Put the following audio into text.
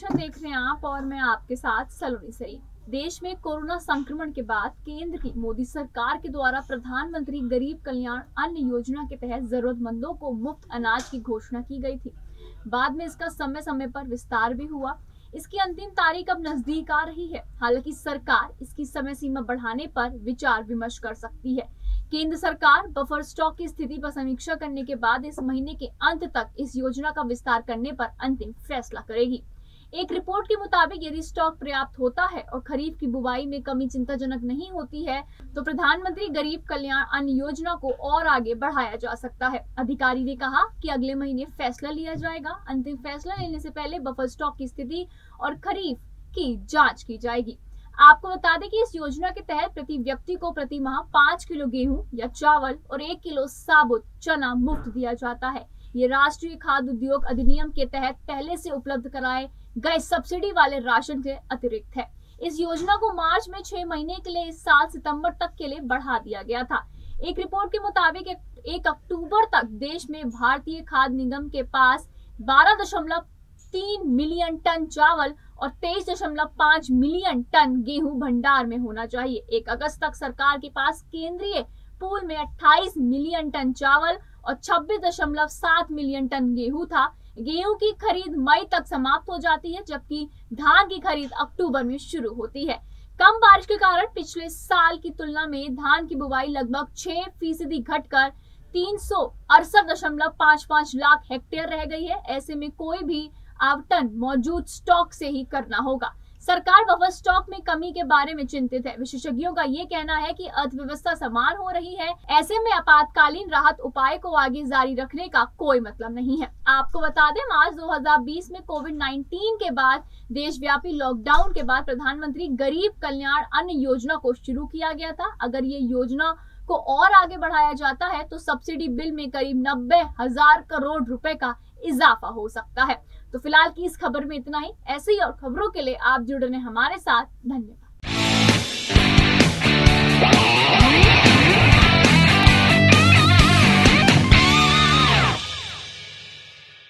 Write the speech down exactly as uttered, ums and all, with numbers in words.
विश्लेषण देख रहे हैं आप और मैं आपके साथ सलोनी सई। देश में कोरोना संक्रमण के बाद केंद्र की मोदी सरकार के द्वारा प्रधानमंत्री गरीब कल्याण अन्न योजना के तहत जरूरतमंदों को मुफ्त अनाज की घोषणा की गई थी। बाद में इसका समय समय पर विस्तार भी हुआ। इसकी अंतिम तारीख अब नजदीक आ रही है। हालांकि सरकार इसकी समय सीमा बढ़ाने पर विचार विमर्श कर सकती है। केंद्र सरकार बफर स्टॉक की स्थिति पर समीक्षा करने के बाद इस महीने के अंत तक इस योजना का विस्तार करने पर अंतिम फैसला करेगी। एक रिपोर्ट के मुताबिक यदि स्टॉक पर्याप्त होता है और खरीफ की बुवाई में कमी चिंताजनक नहीं होती है तो प्रधानमंत्री गरीब कल्याण अन्न योजना को और आगे बढ़ाया जा सकता है। अधिकारी ने कहा कि अगले महीने फैसला लिया जाएगा। अंतिम फैसला लेने से पहले बफर स्टॉक की स्थिति और खरीफ की जांच की जाएगी। आपको बता दें कि इस योजना के तहत प्रति व्यक्ति को प्रति माह पाँच किलो गेहूं या चावल और एक किलो साबुत चना मुफ्त दिया जाता है। ये राष्ट्रीय खाद्य उद्योग अधिनियम के तहत पहले से उपलब्ध कराए गए सब्सिडी वाले राशन के अतिरिक्त है। इस योजना को मार्च में छह महीने के लिए इस साल सितंबर तक के लिए बढ़ा दिया गया था। एक रिपोर्ट के मुताबिक एक अक्टूबर तक देश में भारतीय खाद्य निगम के पास बारह दशमलव तीन मिलियन टन चावल और तेईस दशमलव पाँच मिलियन टन गेहूं भंडार में होना चाहिए। एक अगस्त तक सरकार के पास केंद्रीय पूल में अट्ठाईस मिलियन टन चावल और छब्बीस दशमलव सात मिलियन टन गेहूं था। गेहूं की खरीद मई तक समाप्त हो जाती है, जबकि धान की खरीद अक्टूबर में शुरू होती है। कम बारिश के कारण पिछले साल की तुलना में धान की बुवाई लगभग छह फीसदी घटकर तीन सौ अड़सठ दशमलव पाँच पाँच लाख हेक्टेयर रह गई है। ऐसे में कोई भी आवंटन मौजूद स्टॉक से ही करना होगा। सरकार बफर स्टॉक में कमी के बारे में चिंतित है। विशेषज्ञों का ये कहना है कि अर्थव्यवस्था समान हो रही है। ऐसे में आपातकालीन राहत उपाय को आगे जारी रखने का कोई मतलब नहीं है। आपको बता दें, मार्च दो हज़ार बीस में कोविड उन्नीस के बाद देशव्यापी लॉकडाउन के बाद प्रधानमंत्री गरीब कल्याण अन्न योजना को शुरू किया गया था। अगर ये योजना को और आगे बढ़ाया जाता है तो सब्सिडी बिल में करीब नब्बे हजार करोड़ रुपए का इजाफा हो सकता है। तो फिलहाल की इस खबर में इतना ही। ऐसे ही और खबरों के लिए आप जुड़ रहे हमारे साथ। धन्यवाद।